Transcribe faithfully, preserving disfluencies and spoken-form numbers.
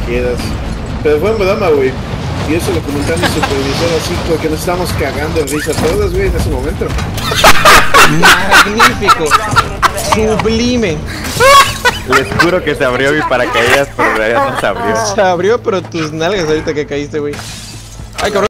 quieras. Pero fue en broma, güey. Y eso lo comentó mi supervisor así porque nos estábamos cagando en risa todos, güey, en ese momento. Magnífico. Sublime. Les juro que se abrió mi paracaídas, pero en realidad no se abrió. Se abrió, pero tus nalgas ahorita que caíste, güey. Ay, cabrón.